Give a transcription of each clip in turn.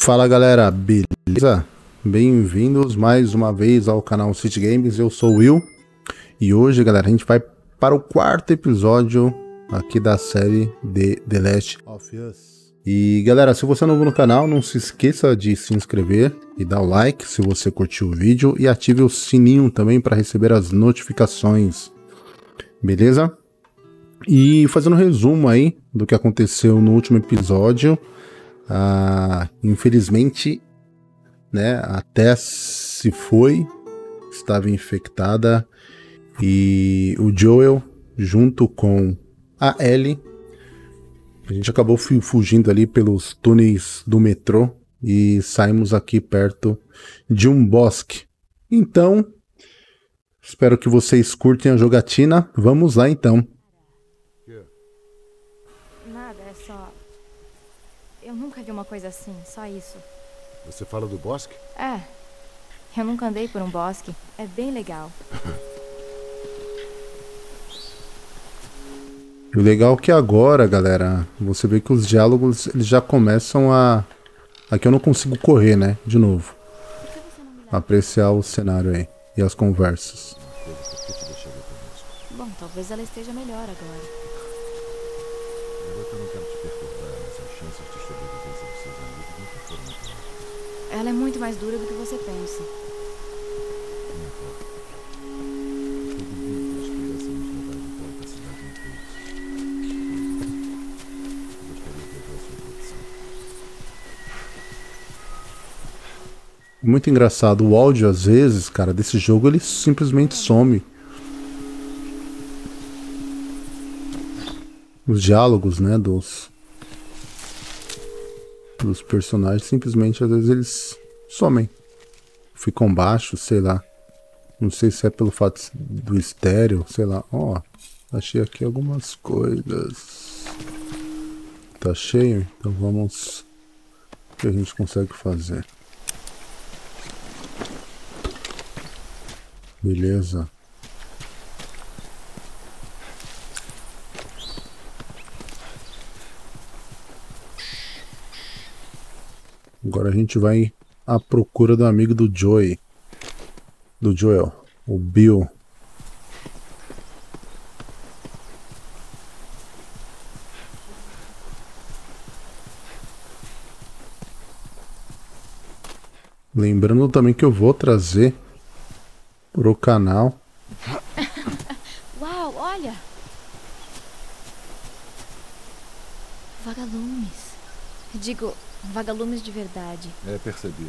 Fala galera, beleza? Bem-vindos mais uma vez ao canal City Games, eu sou o Will. E hoje, galera, a gente vai para o quarto episódio aqui da série de The Last of Us. E galera, se você é novo no canal, não se esqueça de se inscrever e dar o like se você curtiu o vídeo. E ative o sininho também para receber as notificações, beleza? E fazendo um resumo aí do que aconteceu no último episódio. Infelizmente, né, a Tess se foi, estava infectada, e o Joel, junto com a Ellie, a gente acabou fugindo ali pelos túneis do metrô e saímos aqui perto de um bosque. Então, espero que vocês curtem a jogatina. Vamos lá então. Nada, é só... Eu nunca vi uma coisa assim, só isso. Você fala do bosque? É, eu nunca andei por um bosque. É bem legal. E o legal é que agora, galera, você vê que os diálogos eles já começam a... Aqui eu não consigo correr, né? De novo. Apreciar o cenário aí e as conversas. Bom, talvez ela esteja melhor agora. Eu não quero te perturbar, mas as chances de sobrevivência dos seus amigos nunca foram muito altas. Ela é muito mais dura do que você pensa. Não importa. Eu duvido que eles pudessem nos levar de volta à cidade inteiros. Gostaria de ver a sua introdução. Muito engraçado. O áudio, às vezes, cara, desse jogo, ele simplesmente some. Os diálogos, né, dos personagens, simplesmente, às vezes, eles somem. Ficam baixos, sei lá. Não sei se é pelo fato do estéreo, sei lá. Ó, achei aqui algumas coisas. Tá cheio? Então vamos... O que a gente consegue fazer? Beleza. Agora a gente vai à procura do amigo do Joey. Do Joel. O Bill. Lembrando também que eu vou trazer pro canal. Uau, olha! Vagalumes. Digo, vagalumes de verdade. É, percebi.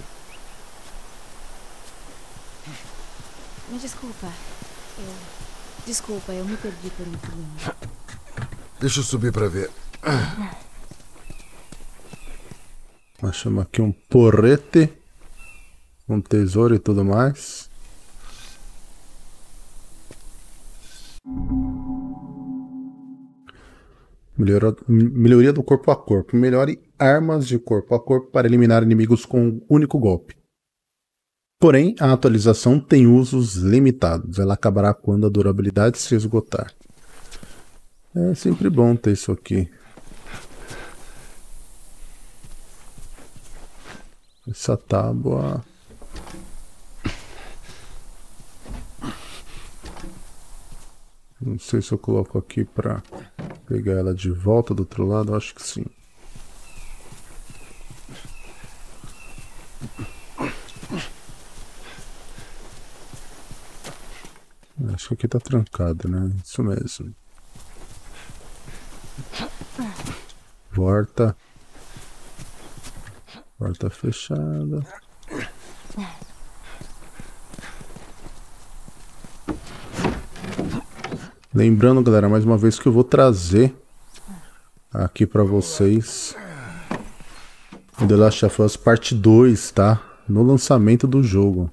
Me desculpa. Desculpa, eu me perdi por um segundo. Deixa eu subir pra ver. Achamos aqui um porrete. Um tesouro e tudo mais. Melhoria do corpo a corpo. Melhore armas de corpo a corpo para eliminar inimigos com um único golpe. Porém, a atualização tem usos limitados. Ela acabará quando a durabilidade se esgotar. É sempre bom ter isso aqui. Essa tábua... Não sei se eu coloco aqui para pegar ela de volta do outro lado, acho que sim. Acho que aqui tá trancado, né? Isso mesmo. Porta. Porta fechada. Lembrando, galera, mais uma vez que eu vou trazer aqui pra vocês o The Last of Us Parte 2, tá? No lançamento do jogo.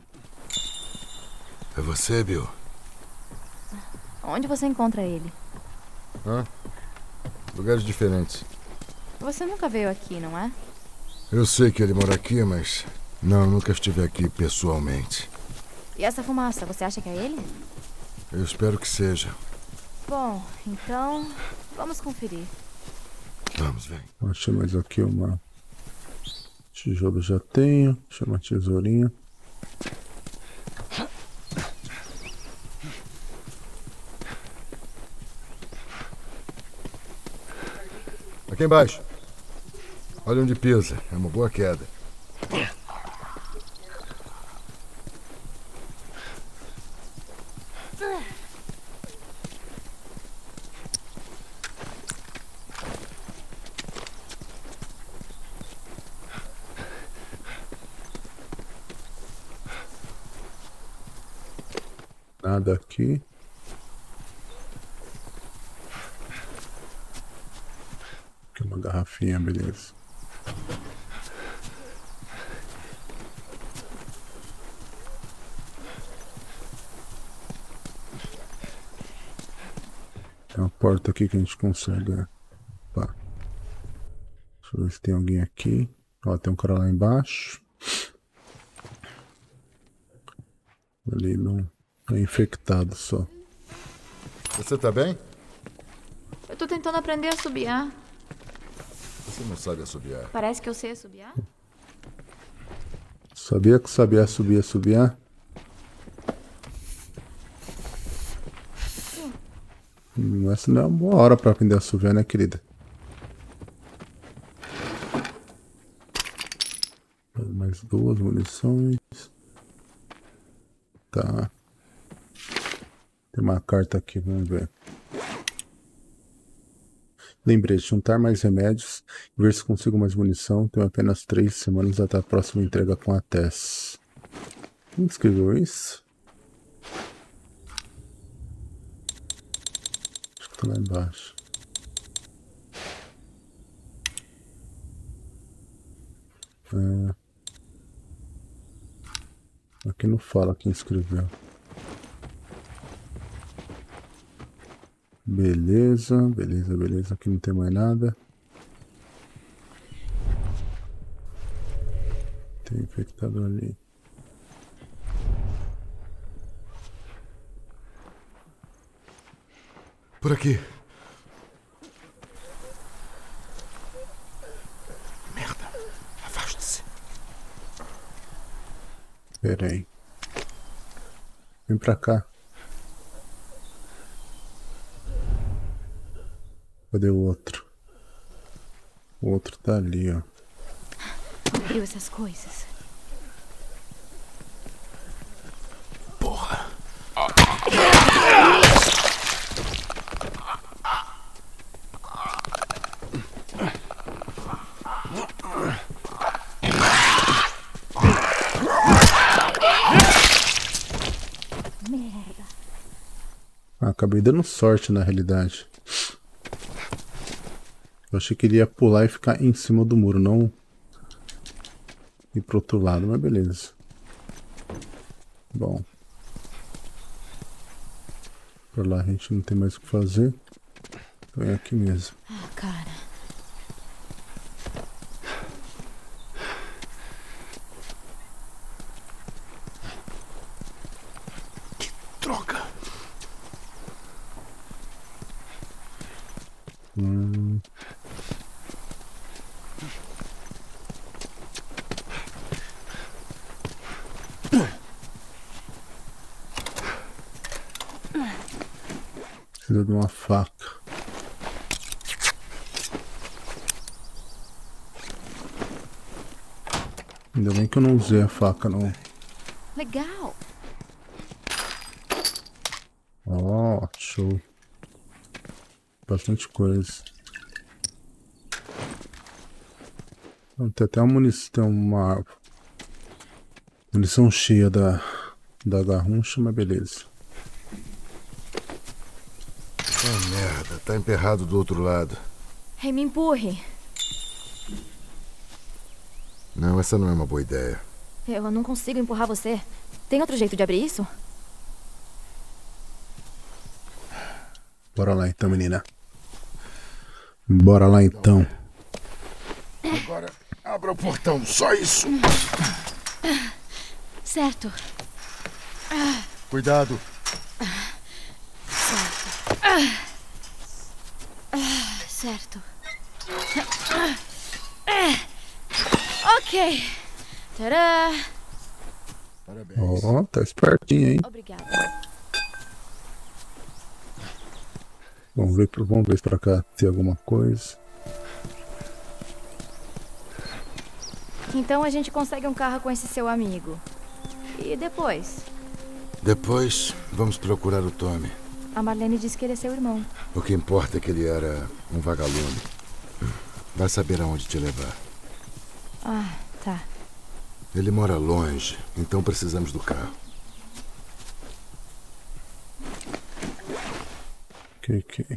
É você, Bill? Onde você encontra ele? Hã? Lugares diferentes. Você nunca veio aqui, não é? Eu sei que ele mora aqui, mas... Não, nunca estive aqui pessoalmente. E essa fumaça, você acha que é ele? Eu espero que seja. Bom, então... Vamos conferir. Vamos, vem. Achei mais aqui uma Tijolo já tenho. Chama a tesourinha. Aqui embaixo. Olha onde pisa. É uma boa queda. Nada aqui. Aqui uma garrafinha, beleza. Tem uma porta aqui que a gente consegue. Opa. Deixa eu ver se tem alguém aqui. Ó, tem um cara lá embaixo. Ali não é infectado só. Você tá bem? Eu tô tentando aprender a assobiar. Você não sabe assobiar. Parece que eu sei assobiar. Sabia que sabia assobiar? Essa não é uma boa hora pra aprender a assobiar, né, querida? Mais 2 munições. Tá. Tem uma carta aqui, vamos ver. Lembrete, juntar mais remédios e ver se consigo mais munição. Tenho apenas 3 semanas até a próxima entrega com a Tess. Quem escreveu isso? Acho que tá lá embaixo. Aqui não fala quem escreveu. Beleza, beleza, beleza. Aqui não tem mais nada. Tem infectado ali. Por aqui. Merda. Afaste-se. Pera aí. Vem pra cá. Cadê o outro? O outro tá ali, ó. Odeio essas coisas. Porra. Merda. Acabei dando sorte na realidade. Eu achei que ele ia pular e ficar em cima do muro, não ir pro outro lado, mas beleza. Bom. Por lá a gente não tem mais o que fazer. Então é aqui mesmo. Ah, cara. Que droga. Precisa de uma faca. Ainda bem que eu não usei a faca, não. Legal. Ó, show. Bastante coisa. Tem até uma munição, tem uma munição cheia da garruncha, mas beleza. Ah, merda. Tá emperrado do outro lado. Hey, me empurre. Não, essa não é uma boa ideia. Eu não consigo empurrar você. Tem outro jeito de abrir isso? Bora lá então, menina. Bora lá então. Agora abra o portão, só isso. Certo. Cuidado. Certo. Ok. Ok. Tadã! Parabéns. Ó, tá espertinho, hein? Obrigada. Vamos ver pra cá se tem alguma coisa. Então a gente consegue um carro com esse seu amigo. E depois? Depois, vamos procurar o Tommy. A Marlene disse que ele é seu irmão. O que importa é que ele era um vagalume. Vai saber aonde te levar. Ah, tá. Ele mora longe, então precisamos do carro. Ok.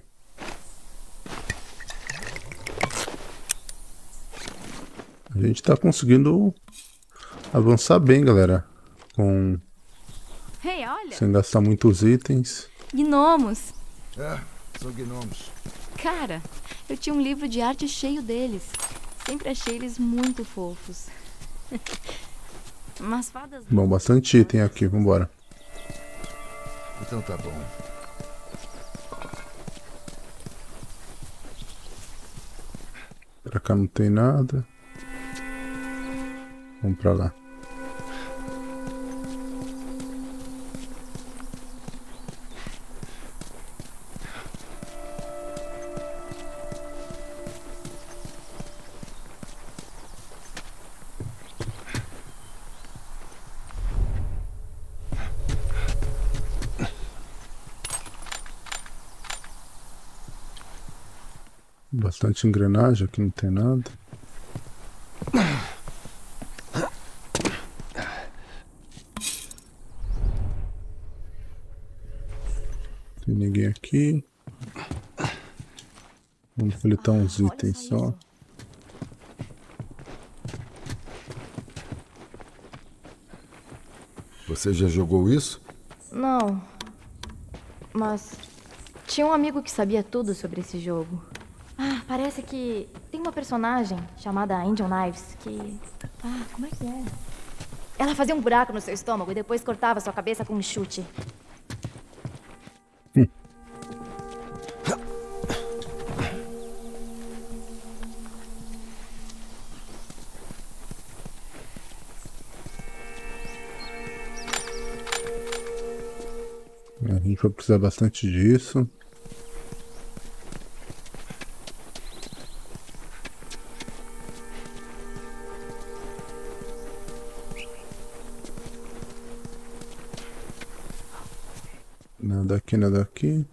A gente tá conseguindo avançar bem, galera. Hey, olha! Sem gastar muitos itens. Gnomos! São gnomos. Cara, eu tinha um livro de arte cheio deles. Sempre achei eles muito fofos. Mas fadas... Bom, bastante item aqui, vambora. Então tá bom. Pra cá não tem nada. Vamos pra lá. Bastante engrenagem, aqui não tem nada. Tem ninguém aqui. Vamos coletar uns itens só. Você já jogou isso? Não. Mas tinha um amigo que sabia tudo sobre esse jogo. Ah, parece que tem uma personagem chamada Angel Knives que... Ah, como é que é? Ela fazia um buraco no seu estômago e depois cortava sua cabeça com um chute. A gente vai precisar bastante disso. Nada aqui, nada aqui.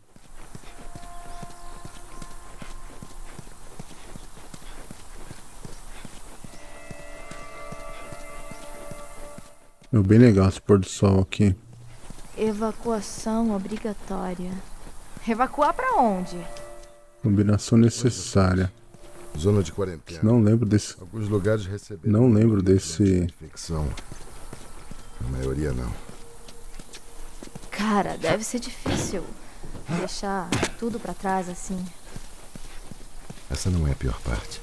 É bem legal esse pôr do sol aqui. Evacuação obrigatória. Evacuar pra onde? Combinação necessária. Zona de quarentena. Não lembro desse. Alguns lugares receberam... Não lembro desse. infecção. A maioria não. Cara, deve ser difícil deixar tudo pra trás assim. Essa não é a pior parte.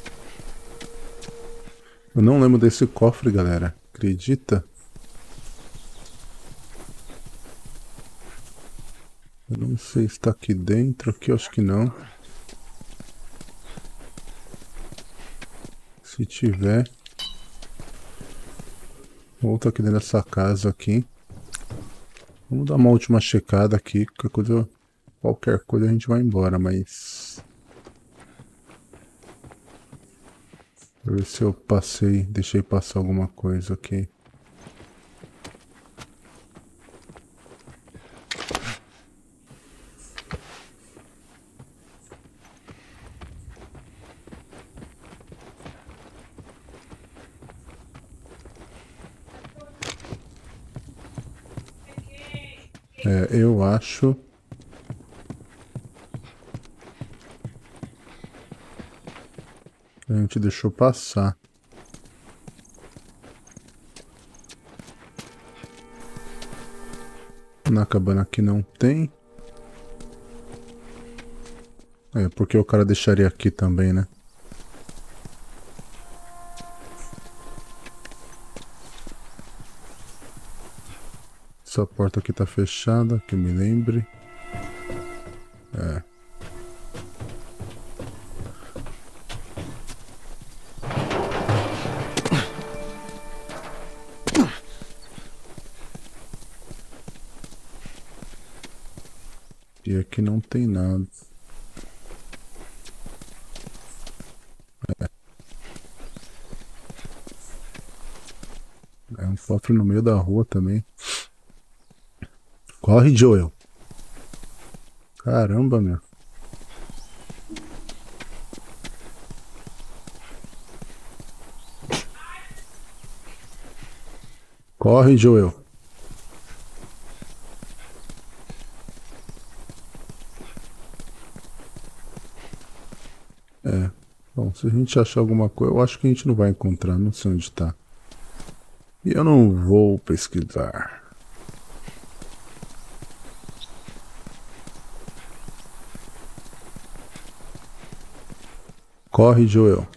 Eu não lembro desse cofre, galera. Acredita? Eu não sei se tá aqui dentro. Aqui eu acho que não. Se tiver. Volta aqui dentro dessa casa aqui. Vamos dar uma última checada aqui. Qualquer coisa a gente vai embora, mas... Pra ver se eu deixei passar alguma coisa aqui. Eu acho... A gente deixou passar. Na cabana aqui não tem. Porque o cara deixaria aqui também, né? Essa porta aqui tá fechada, que eu me lembre. E aqui não tem nada. É um cofre no meio da rua também. Corre, Joel. Caramba, meu. Corre, Joel. É. Bom, se a gente achar alguma coisa, eu acho que a gente não vai encontrar, não sei onde tá. E eu não vou pesquisar. Corre, Joel.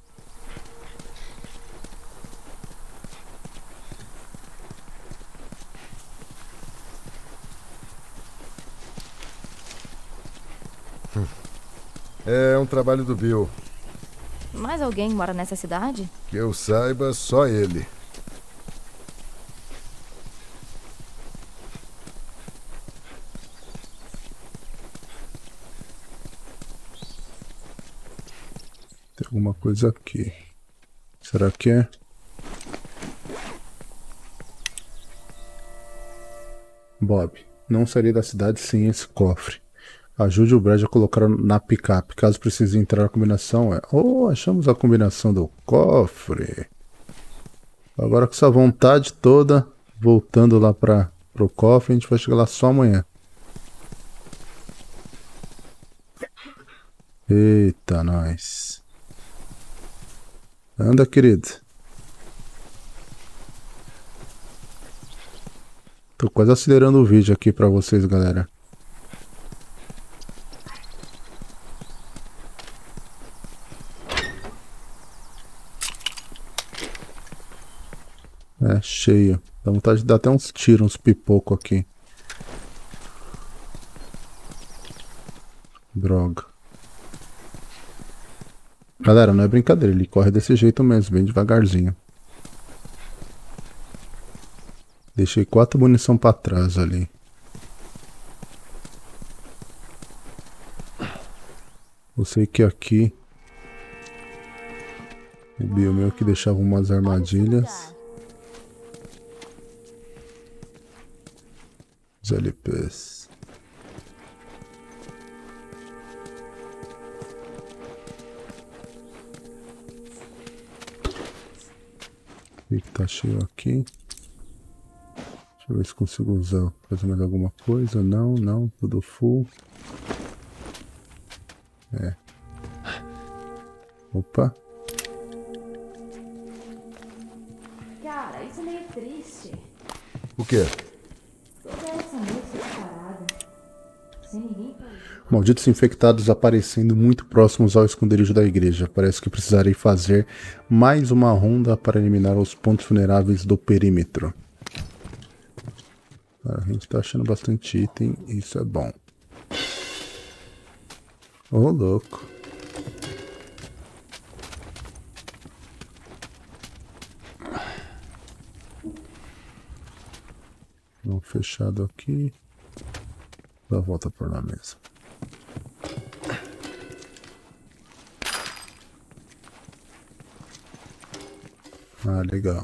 É um trabalho do Bill. Mais alguém mora nessa cidade? Que eu saiba, só ele. Tem alguma coisa aqui. Será que é? Bob, não sairei da cidade sem esse cofre. Ajude o Brad a colocar na picape. Caso precise entrar, a combinação é... Oh, achamos a combinação do cofre. Agora com essa vontade toda, voltando lá pro cofre, a gente vai chegar lá só amanhã. Eita, nós. Anda, querido. Tô quase acelerando o vídeo aqui pra vocês, galera. É, cheio. Dá vontade de dar até uns tiros, uns pipocos aqui. Droga. Galera, não é brincadeira, ele corre desse jeito mesmo, bem devagarzinho. Deixei 4 munição pra trás ali. Eu sei que aqui o Bill meu que deixava umas armadilhas. Os LPs. E que tá cheio aqui. Deixa eu ver se consigo usar, fazer mais alguma coisa. Não, não, tudo full. É. Opa. Cara, isso é meio triste. O quê? Toda essa noite separada. Sem ninguém pra ir. Malditos infectados aparecendo muito próximos ao esconderijo da igreja. Parece que precisarei fazer mais uma ronda para eliminar os pontos vulneráveis do perímetro. A gente tá achando bastante item, isso é bom. Ô, louco. Vamos fechado aqui. Dá a volta por lá mesmo. Ah, legal.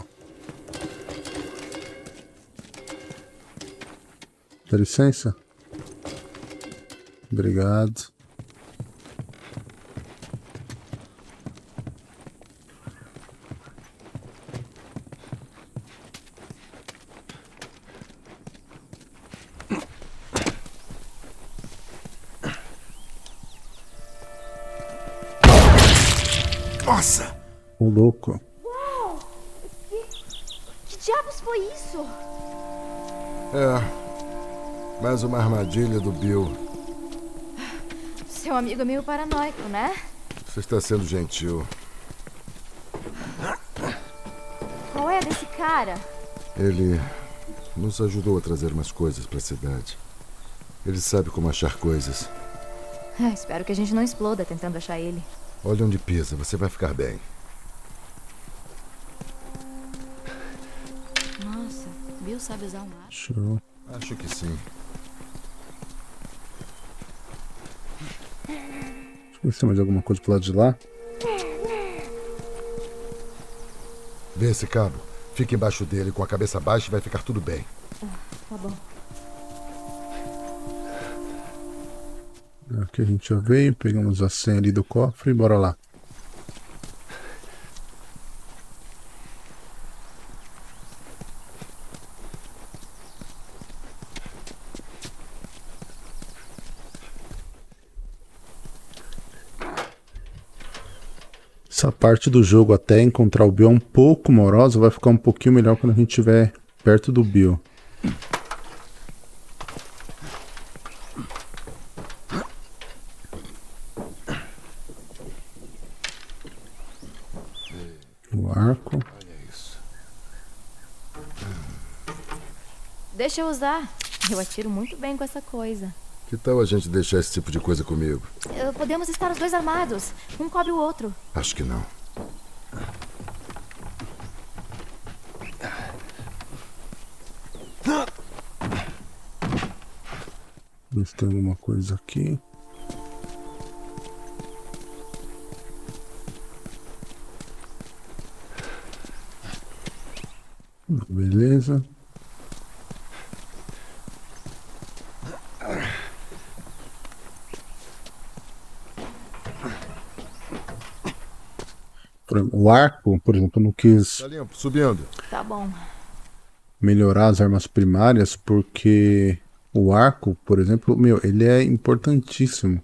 Dá licença? Obrigado. Nossa! Ô, louco. Uau! Que diabos foi isso? É. Mais uma armadilha do Bill. Seu amigo é meio paranoico, né? Você está sendo gentil. Qual é desse cara? Ele nos ajudou a trazer umas coisas para a cidade. Ele sabe como achar coisas. Espero que a gente não exploda tentando achar ele. Olha onde pisa, você vai ficar bem. Nossa, Bill sabe usar um arco. Show. Acho que sim. ver se tem mais alguma coisa pro lado de lá. Vê esse cabo. Fica embaixo dele com a cabeça baixa e vai ficar tudo bem. Tá bom. Aqui a gente já veio, pegamos a senha ali do cofre e bora lá. Essa parte do jogo até encontrar o Bill é um pouco morosa, vai ficar um pouquinho melhor quando a gente estiver perto do Bill. O arco. Olha isso. Deixa eu usar. Eu atiro muito bem com essa coisa. Que tal a gente deixar esse tipo de coisa comigo? Podemos estar os dois armados. Um cobre o outro. Acho que não. Ver se tem alguma coisa aqui. Beleza. O arco, por exemplo, eu não quis Tá limpo, subindo. Tá bom. melhorar as armas primárias porque o arco, por exemplo, meu, ele é importantíssimo.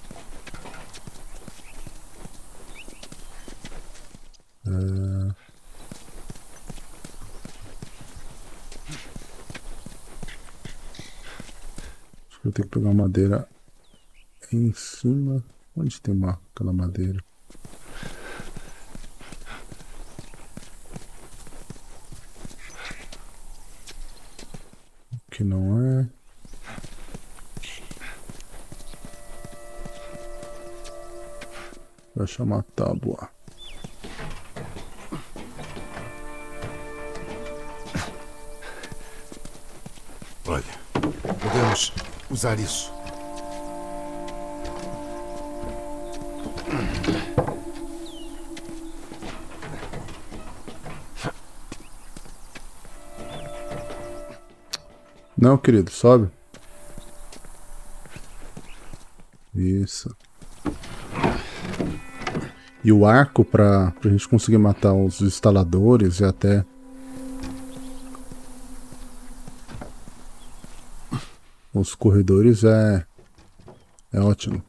Acho que eu tenho que pegar uma madeira aí em cima. Onde tem aquela madeira? Que não é. Vai chamar a tábua. Olha, podemos usar isso. Não, querido, sobe. Isso. E o arco pra gente conseguir matar os instaladores e até os corredores é ótimo.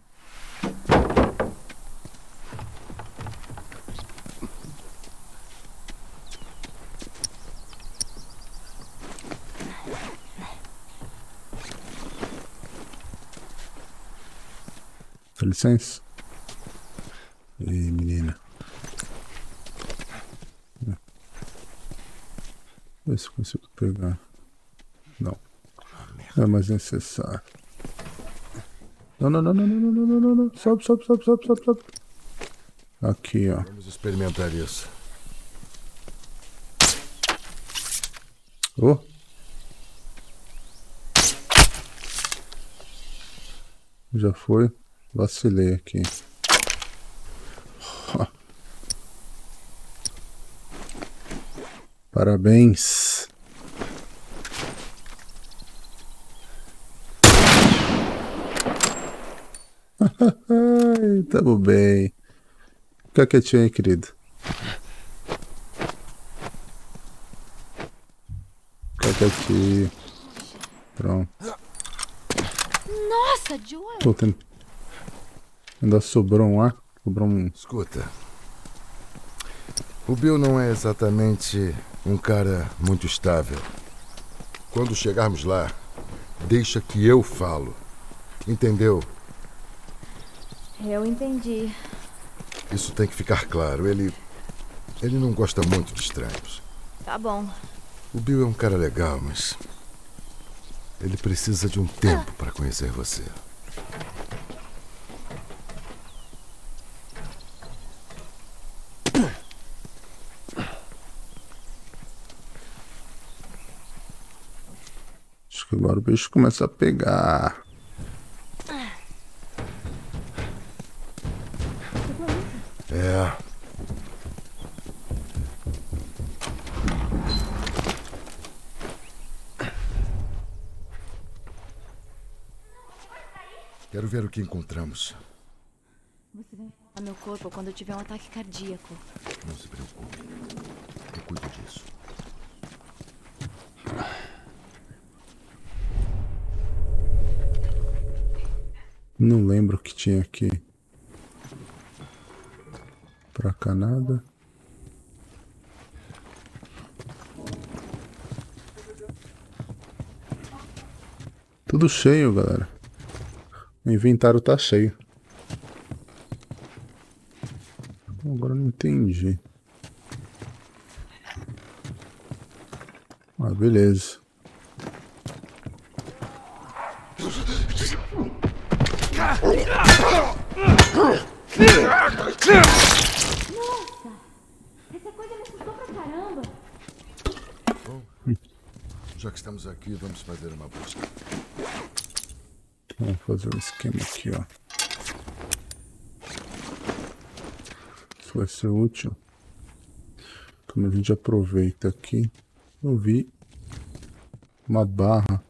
Dá licença. E menina. Vê se eu consigo pegar. Não. Não é mais necessário. Não, não, não, não, não, não, não, não, não. Sobe, sobe, sobe, sobe, sobe, sobe. Aqui, ó. Vamos experimentar isso. Oh. Já foi. Vacilei aqui. Parabéns. Tamo bem. Fica quietinho aí, querido. Fica quietinho. Pronto. Nossa, Joel! Tô tendo... Ainda sobrou um ar. Sobrou um... Escuta. O Bill não é exatamente um cara muito estável. Quando chegarmos lá, deixa que eu falo. Entendeu? Eu entendi. Isso tem que ficar claro. Ele não gosta muito de estranhos. Tá bom. O Bill é um cara legal, mas ele precisa de um tempo para conhecer você. Acho que agora o bicho começa a pegar. É. Quero ver o que encontramos. Você vai a meu corpo quando eu tiver um ataque cardíaco. Não se preocupe. Eu cuido disso. Não lembro o que tinha aqui. Pra cá nada. Tudo cheio, galera. O inventário tá cheio. Agora eu não entendi. Ah, beleza. Essa coisa me assustou pra caramba. Bom, já que estamos aqui, vamos fazer uma busca. Vamos fazer um esquema aqui, ó. Isso vai ser útil. Como a gente aproveita aqui. Eu vi uma barra.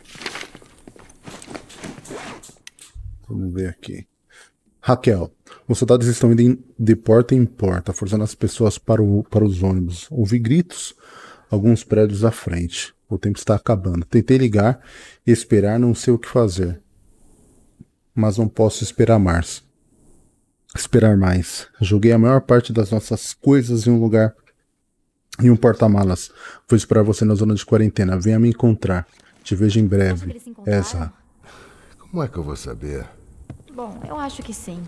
Vamos ver aqui. Raquel, os soldados estão indo de porta em porta, forçando as pessoas para os ônibus. Ouvi gritos, alguns prédios à frente. O tempo está acabando. Tentei ligar e esperar, não sei o que fazer. Mas não posso esperar mais. Joguei a maior parte das nossas coisas em um lugar, em um porta-malas. Vou esperar você na zona de quarentena. Venha me encontrar. Te vejo em breve. Ezra. Como é que eu vou saber? Bom, eu acho que sim.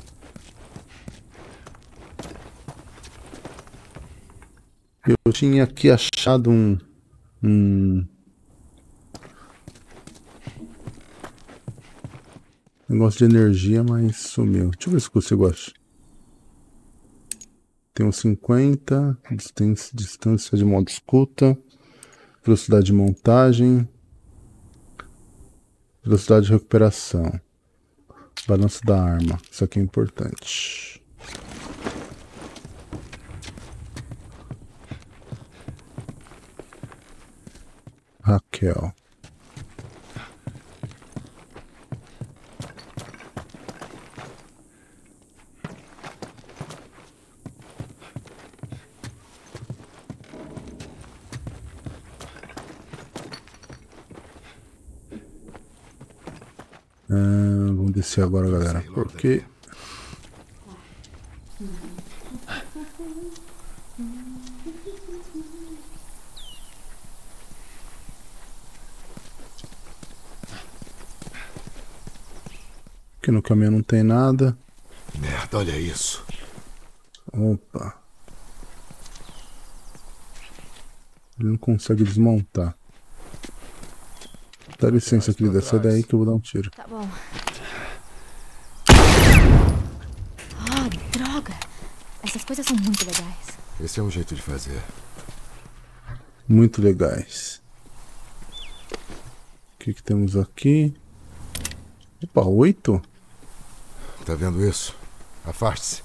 Eu tinha aqui achado um negócio de energia, mas sumiu. Deixa eu ver se eu consigo achar. Tem uns 50, distância de modo escuta, velocidade de montagem, velocidade de recuperação, balanço da arma. Isso aqui é importante. Raquel. Vamos descer agora, galera. Porque aqui no caminho não tem nada. Merda, olha isso. Opa. Ele não consegue desmontar. Dá licença, querida. Sai daí que eu vou dar um tiro. Tá bom. Oh, droga. Essas coisas são muito legais. Esse é um jeito de fazer. Muito legais. O que temos aqui? Opa, 8? Tá vendo isso? Afaste-se.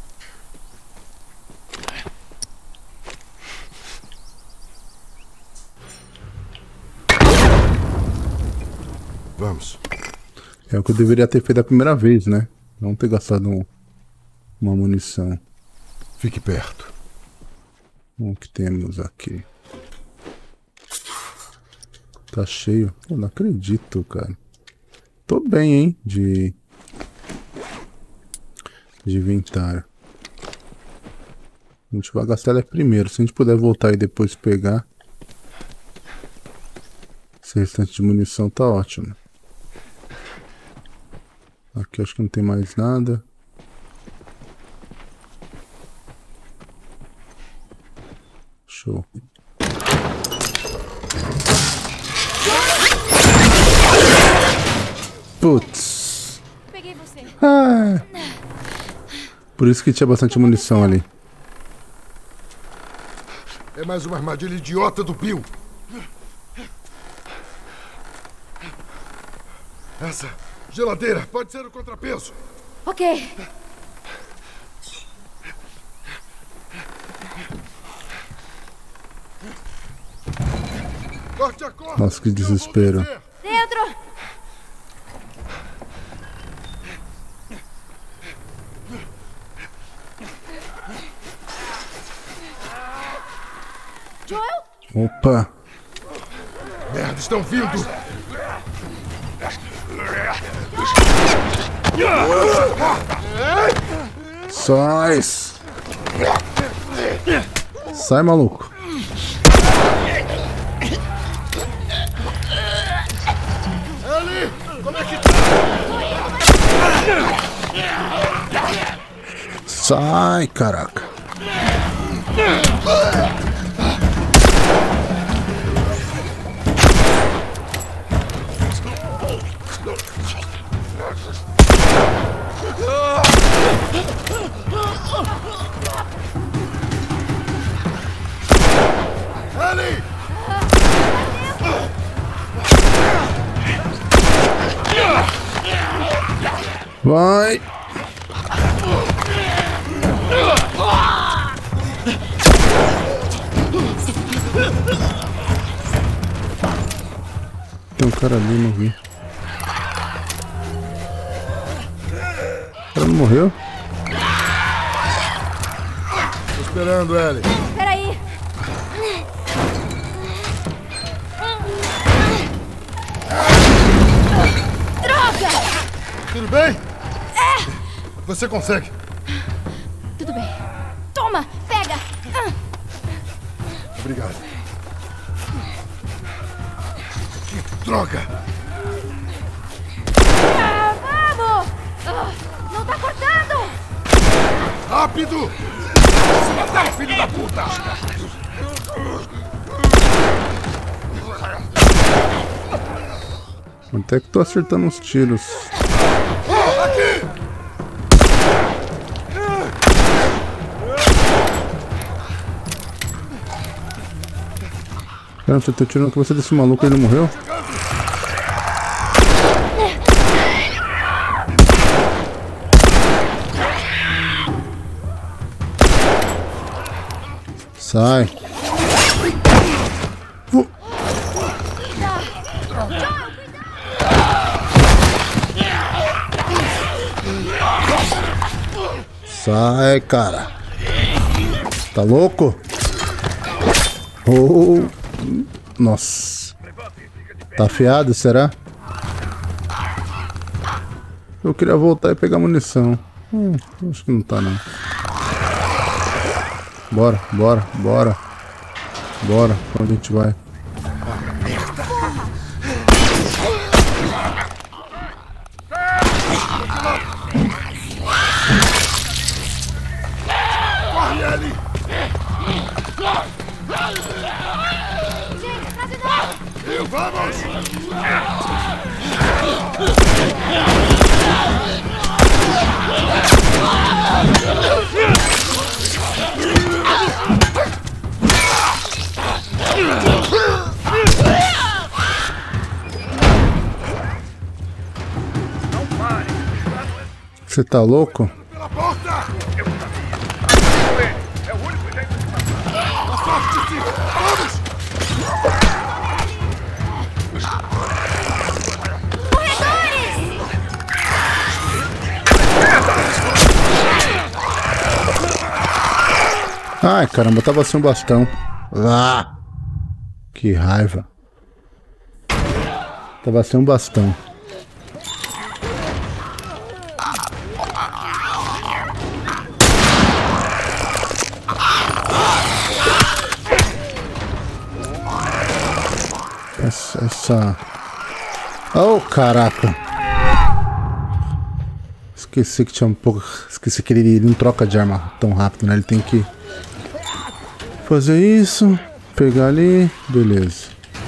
Vamos. É o que eu deveria ter feito a primeira vez, né? Não ter gastado uma munição. Fique perto. O que temos aqui? Tá cheio. Eu não acredito, cara. Tô bem, hein? De inventário. A gente vai gastar ela primeiro. Se a gente puder voltar e depois pegar esse restante de munição, tá ótimo. Aqui acho que não tem mais nada. Show. Putz. Peguei você. Ah. Por isso que tinha bastante munição ali. É mais uma armadilha idiota do Bill. Essa geladeira pode ser o contrapeso. Ok. Corte a corda. Nossa, que desespero. Dentro! Joel? Opa! Merda, estão vindo. Sai! Sai, maluco! Ellie, como é que tá? Sai, caraca! Ellie! Vai! Tem um cara ali, não vi. O cara não morreu? Tô esperando, Ellie. Peraí! Droga! Tudo bem? Você consegue. Tudo bem. Toma! Pega! Obrigado. Que droga! Vamos! Não tá cortando! Rápido! Se matar, filho da puta! Até que tô acertando uns tiros. Aqui! Cara, você tá tirando a cabeça desse maluco, ele não morreu? Sai. Sai, cara. Tá louco? Oh. Nossa. Tá afiado, será? Eu queria voltar e pegar munição. Acho que não tá, não. Bora, bora, bora. Bora, pra onde a gente vai? Corre, Ellie! Eu, vamos! Você tá louco? Pela porta! É o único jeito de passar! Afaste-se! Vamos! Ai, caramba, eu tava sem um bastão. Ah, que raiva. Tava sem um bastão. Essa... Oh, caraca. Esqueci que tinha um pouco... Esqueci que ele não troca de arma tão rápido, né? Ele tem que... fazer isso, pegar ali, beleza.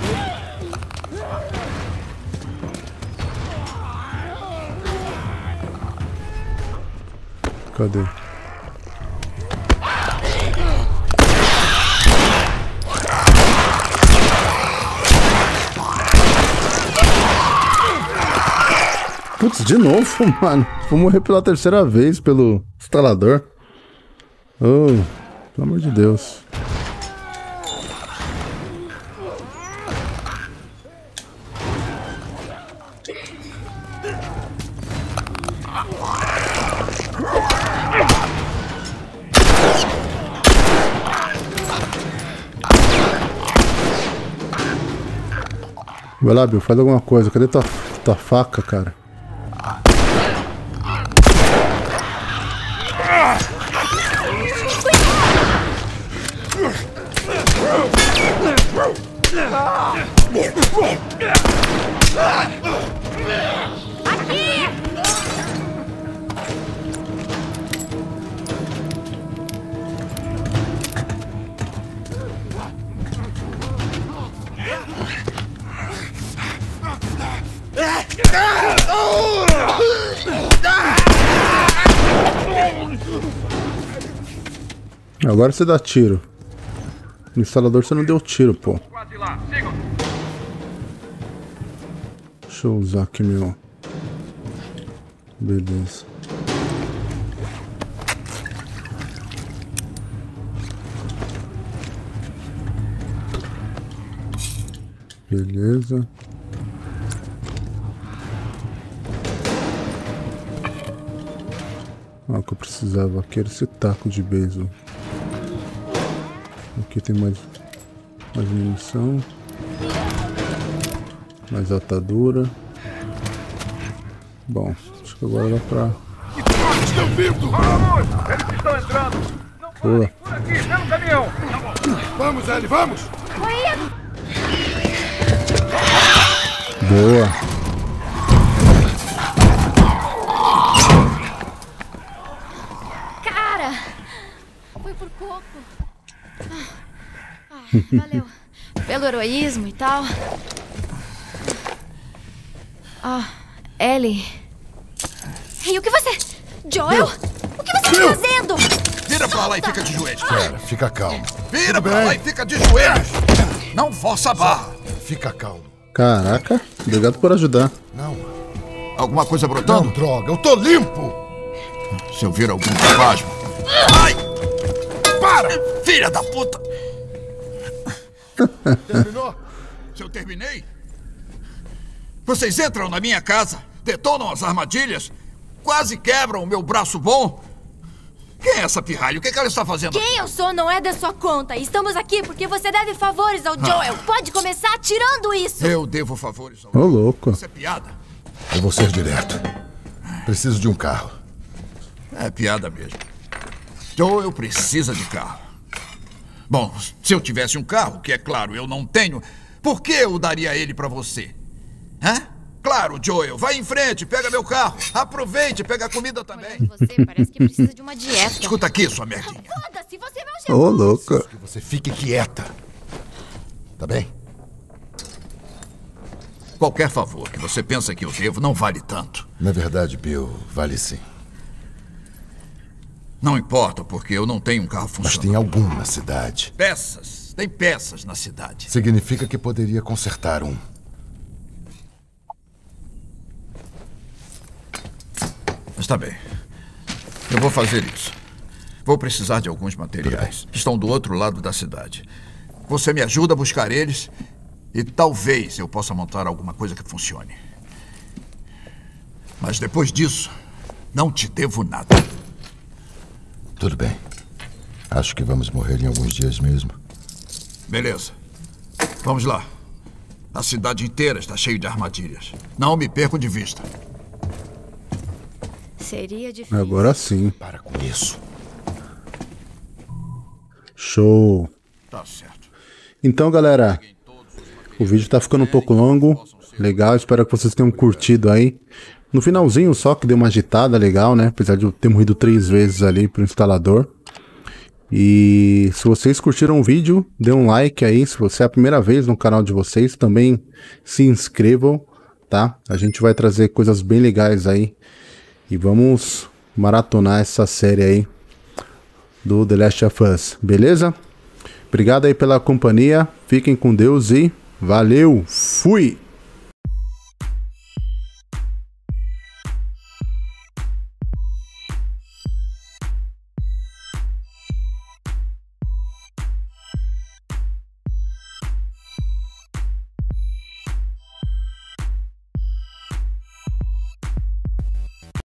Cadê? Putz, de novo, mano. Vou morrer pela terceira vez pelo instalador. Oh, pelo amor de Deus. Vai lá, Bill, faz alguma coisa. Cadê tua faca, cara? Agora você dá tiro. No instalador você não deu tiro, pô. Deixa eu usar aqui meu... Beleza. Beleza. O que eu precisava aqui era esse taco de beisebol. Aqui tem mais munição. Mais atadura. Bom, acho que agora dá pra... Estão vindo! Vamos! Eles estão entrando! Não Pula. por aqui, pelo caminhão! Vamos, Ellie, vamos! Boa! Cara! Foi por pouco. Valeu. Pelo heroísmo e tal. Ellie. Ei, o que você... Joel? O que você está fazendo? Vira pra lá e fica de joelhos. Pera, fica calmo. Vira pra lá e fica de joelhos. Não força a barra. Fica calmo. Caraca, obrigado por ajudar. Não, Alguma coisa não, brotando? droga, eu tô limpo! Se eu vir algum espasmo... Ai! Para! Filha da puta! Terminou? Se eu terminei? Vocês entram na minha casa, detonam as armadilhas, quase quebram o meu braço bom. Quem é essa pirralha? O que ela está fazendo? Quem eu sou não é da sua conta. Estamos aqui porque você deve favores ao Joel. Pode começar tirando isso. Eu devo favores ao... Ô, louco. Isso é piada? Eu vou ser direto. Preciso de um carro. É piada mesmo. Joel precisa de carro. Bom, se eu tivesse um carro, que é claro, eu não tenho, por que eu daria ele pra você? Hã? Claro, Joel, vai em frente, pega meu carro. Aproveite, pega a comida também. Você parece que precisa de uma dieta. Escuta aqui, sua merdinha. Foda-se, você é meu chefe. Ô, louco. Que você fique quieta. Tá bem? Qualquer favor que você pensa que eu devo não vale tanto. Na verdade, Bill, vale sim. Não importa, porque eu não tenho um carro Mas funcionando. tem algum na cidade. Peças. Tem peças na cidade. Significa que poderia consertar um. Está bem. Eu vou fazer isso. Vou precisar de alguns materiais. Estão do outro lado da cidade. Você me ajuda a buscar eles e talvez eu possa montar alguma coisa que funcione. Mas depois disso, não te devo nada. Tudo bem. Acho que vamos morrer em alguns dias mesmo. Beleza. Vamos lá. A cidade inteira está cheia de armadilhas. Não me perco de vista. Seria difícil. Agora sim. Para com isso. Show. Tá certo. Então, galera, o vídeo tá ficando um pouco longo. Legal, espero que vocês tenham curtido aí. No finalzinho só que deu uma agitada legal, né? Apesar de eu ter morrido 3 vezes ali pro instalador. E se vocês curtiram o vídeo, dê um like aí. Se você é a primeira vez no canal de vocês, também se inscrevam, tá? A gente vai trazer coisas bem legais aí. E vamos maratonar essa série aí do The Last of Us, beleza? Obrigado aí pela companhia, fiquem com Deus e valeu, fui!